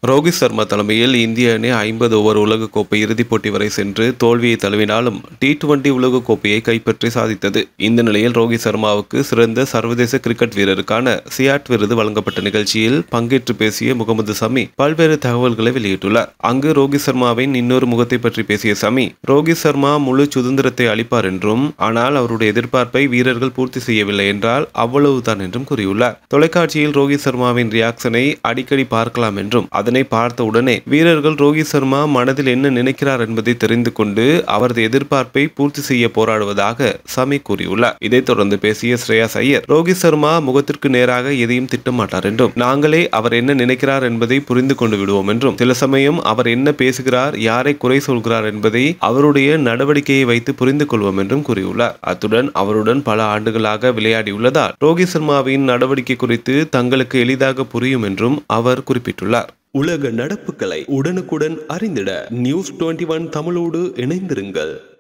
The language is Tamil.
ரோஹித் சர்மா தலைமையில் இந்திய அணி 50 ஓவர் உலகக்கோப்பை இறுதிப் போட்டி வரை சென்று தோல்வியை தழுவினாலும் T20 உலகக்கோப்பையை கைப்பற்றி சாதித்தது. இந்த நிலையில் ரோஹித் சர்மாவுக்கு சிறந்த சர்வதேச கிரிக்கெட் வீரருக்கான சியாட் விருது வழங்கப்பட்ட நிகழ்ச்சியில் பங்கேற்று பேசிய முகமது சமி பல்வேறு தகவல்களை வெளியிட்டுள்ளார். அங்கு ரோஹித் சர்மாவின் இன்னொரு முகத்தை பற்றி பேசிய சமி, ரோஹித் சர்மா முழு சுதந்திரத்தை அளிப்பார் என்றும், ஆனால் அவருடைய எதிர்பார்ப்பை வீரர்கள் பூர்த்தி செய்யவில்லை என்றால் அவ்வளவுதான் என்றும் கூறியுள்ளார். தொலைக்காட்சியில் ரோஹித் சர்மாவின் ரியாக்ஷனை அடிக்கடி பார்க்கலாம் என்றும், அதனை பார்த்த உடனே வீரர்கள் ரோஹித் சர்மா மனதில் என்ன நினைக்கிறார் என்பதை தெரிந்து கொண்டு அவரது எதிர்பார்ப்பை பூர்த்தி செய்ய போராடுவதாக சமி கூறியுள்ளார். இதைத் தொடர்ந்து பேசிய ஸ்ரேயாஸ் ஐயர், ரோஹித் சர்மா முகத்திற்கு நேராக எதையும் திட்டமாட்டார் என்றும், நாங்களே அவர் என்ன நினைக்கிறார் என்பதை புரிந்து கொண்டு விடுவோம் என்றும், சில சமயம் அவர் என்ன பேசுகிறார், யாரை குறை சொல்கிறார் என்பதை அவருடைய நடவடிக்கையை வைத்து புரிந்து கொள்வோம் என்றும் கூறியுள்ளார். அத்துடன் அவருடன் பல ஆண்டுகளாக விளையாடியுள்ளதால் ரோஹித் சர்மாவின் நடவடிக்கை குறித்து தங்களுக்கு எளிதாக புரியும் என்றும் அவர் குறிப்பிட்டுள்ளார். உலக நடப்புகளை உடனுக்குடன் அறிந்திட News 21 தமிழோடு இணைந்திருங்கள்.